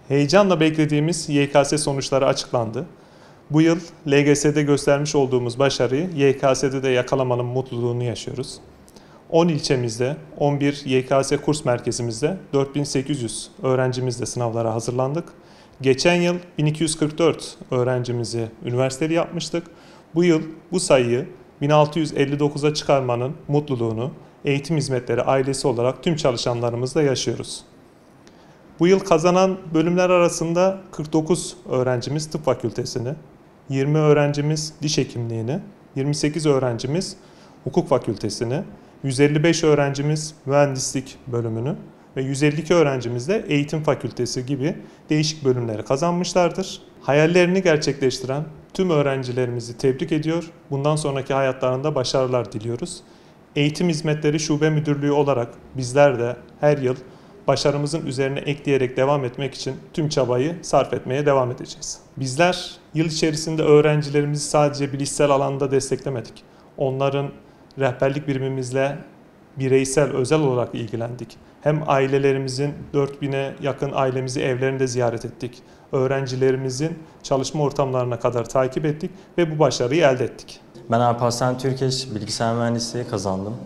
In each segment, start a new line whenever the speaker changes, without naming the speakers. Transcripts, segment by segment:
Heyecanla beklediğimiz YKS sonuçları açıklandı. Bu yıl LGS'de göstermiş olduğumuz başarıyı YKS'de de yakalamanın mutluluğunu yaşıyoruz. 10 ilçemizde, 11 YKS kurs merkezimizde 4800 öğrencimizle sınavlara hazırlandık. Geçen yıl 1244 öğrencimizi üniversiteli yapmıştık. Bu yıl bu sayıyı 1659'a çıkarmanın mutluluğunu eğitim hizmetleri ailesi olarak tüm çalışanlarımızla yaşıyoruz. Bu yıl kazanan bölümler arasında 49 öğrencimiz tıp fakültesini, 20 öğrencimiz diş hekimliğini, 28 öğrencimiz hukuk fakültesini, 155 öğrencimiz mühendislik bölümünü ve 152 öğrencimiz de eğitim fakültesi gibi değişik bölümleri kazanmışlardır. Hayallerini gerçekleştiren tüm öğrencilerimizi tebrik ediyor. Bundan sonraki hayatlarında başarılar diliyoruz. Eğitim Hizmetleri Şube Müdürlüğü olarak bizler de her yıl başarımızın üzerine ekleyerek devam etmek için tüm çabayı sarf etmeye devam edeceğiz. Bizler yıl içerisinde öğrencilerimizi sadece bilişsel alanda desteklemedik. Onların rehberlik birimimizle bireysel, özel olarak ilgilendik. Hem ailelerimizin 4000'e yakın ailemizi evlerinde ziyaret ettik. Öğrencilerimizin çalışma ortamlarına kadar takip ettik ve bu başarıyı elde ettik.
Ben Alparslan Türkeş bilgisayar mühendisliği kazandım.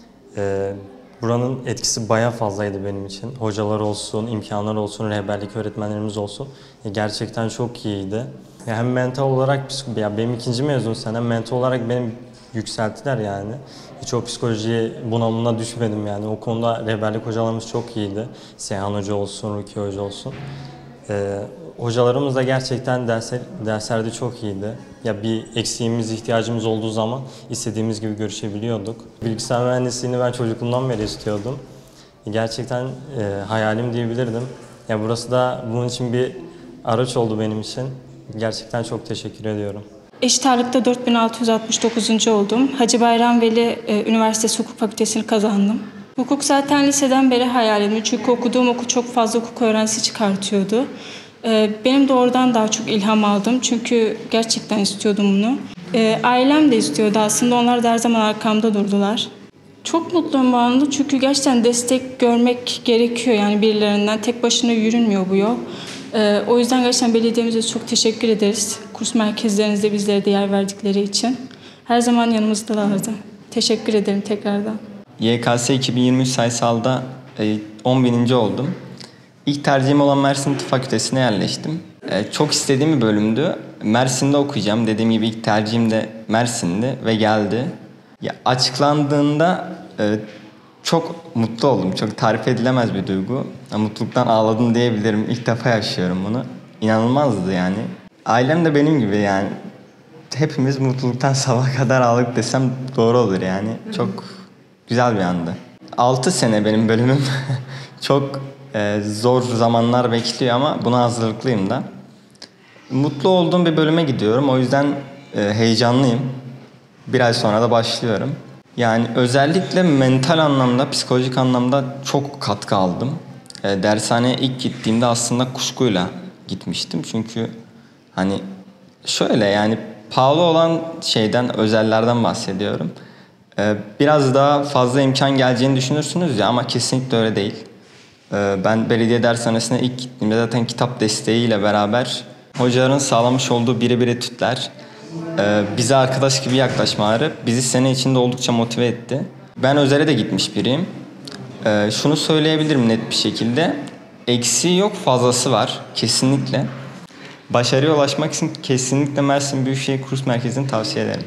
Buranın etkisi bayağı fazlaydı benim için. Hocalar olsun, imkanlar olsun, rehberlik öğretmenlerimiz olsun. Gerçekten çok iyiydi. Hem mental olarak, benim ikinci mezun senem, mental olarak beni yükselttiler yani. Hiç o psikoloji bunalımına düşmedim yani. O konuda rehberlik hocalarımız çok iyiydi. Seyhan Hoca olsun, Rukiye Hoca olsun. Hocalarımız da gerçekten derslerde çok iyiydi. Ya bir eksiğimiz, ihtiyacımız olduğu zaman istediğimiz gibi görüşebiliyorduk. Bilgisayar mühendisliğini ben çocukluğumdan beri istiyordum. Gerçekten hayalim diyebilirdim. Ya burası da bunun için bir araç oldu benim için. Gerçekten çok teşekkür ediyorum.
Eşit ağırlıkta 4669. oldum. Hacı Bayram Veli Üniversitesi Hukuk Fakültesini kazandım. Hukuk zaten liseden beri hayalimdi. Çünkü okuduğum okul çok fazla hukuk öğrencisi çıkartıyordu. Benim de oradan daha çok ilham aldım. Çünkü gerçekten istiyordum bunu. Ailem de istiyordu aslında. Onlar da her zaman arkamda durdular. Çok mutluyum bu anda çünkü gerçekten destek görmek gerekiyor. Yani birilerinden tek başına yürünmüyor bu yol. O yüzden gerçekten belediyemize çok teşekkür ederiz. Kurs merkezlerinizde bizlere de yer verdikleri için. Her zaman yanımızdalardı. Teşekkür ederim tekrardan.
YKS 2023 sayısalda 10.000. oldum. İlk tercihim olan Mersin Tıp Fakültesi'ne yerleştim. Çok istediğim bir bölümdü. Mersin'de okuyacağım. Dediğim gibi ilk tercihim de Mersin'di ve geldi. Ya, açıklandığında çok mutlu oldum. Çok tarif edilemez bir duygu. Mutluluktan ağladım diyebilirim. İlk defa yaşıyorum bunu. İnanılmazdı yani. Ailem de benim gibi yani. Hepimiz mutluluktan sabaha kadar ağladık desem doğru olur yani. Çok güzel bir andı. 6 sene benim bölümüm. Çok zor zamanlar bekliyor ama buna hazırlıklıyım da. Mutlu olduğum bir bölüme gidiyorum. O yüzden heyecanlıyım. Bir ay sonra da başlıyorum. Yani özellikle mental anlamda, psikolojik anlamda çok katkı aldım. Dershaneye ilk gittiğimde aslında kuşkuyla gitmiştim. Çünkü hani şöyle yani pahalı olan şeyden, özellerden bahsediyorum. Biraz daha fazla imkan geleceğini düşünürsünüz ya ama kesinlikle öyle değil. Ben belediye dershanesine ilk gittiğimde zaten kitap desteğiyle beraber hocaların sağlamış olduğu birebir etütler, bize arkadaş gibi yaklaşmaları bizi sene içinde oldukça motive etti. Ben özele de gitmiş biriyim. Şunu söyleyebilirim net bir şekilde. Eksiği yok, fazlası var. Kesinlikle. Başarıya ulaşmak için kesinlikle Mersin Büyükşehir Kurs Merkezi'ni tavsiye ederim.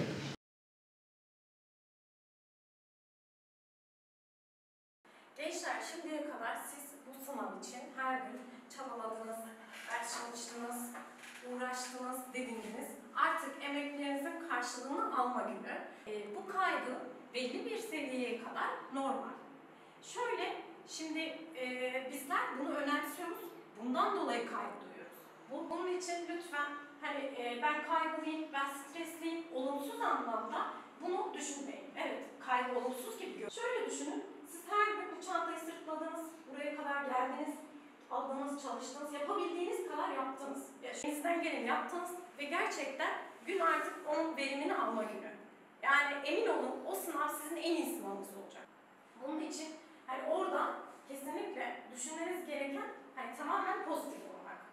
Gençler, şimdiye kadar siz bu sınav için her gün çabaladınız, ders çalıştınız, uğraştınız, didindiniz. Artık emeklerinizin karşılığını alma günü. Bu kaygı belli bir seviyeye kadar normal. Şöyle, şimdi bizler bunu önemsiyoruz, bundan dolayı kaygı duyuyoruz. Bunun için lütfen hani ben kaygılıyım, ben stresliyim, olumsuz anlamda bunu düşünmeyin. Evet, kaygı olumsuz gibi görünüyor. Şöyle düşünün, siz her gün bu çantayı sırtladınız, buraya kadar geldiniz, aldınız, çalıştınız, yapabildiğiniz kadar yaptınız. Elinizden geleni yaptınız ve gerçekten gün artık onun verimini alma günü. Yani emin olun o sınav sizin en iyi sınavınız olacak. Bunun için hani orada kesinlikle düşünmeniz gereken hani tamamen pozitif olarak.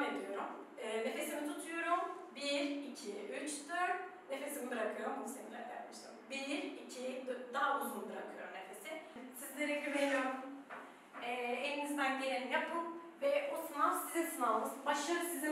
devam ediyorum. Nefesimi tutuyorum. 1, 2, 3, 4. Nefesimi bırakıyorum. Bunu seninle yapmıştım. 1, 2, 4. Daha uzun bırakıyorum nefesi. Sizlere güveniyorum. Elinizden geleni yapın ve o sınav sizin sınavınız. Başarı sizin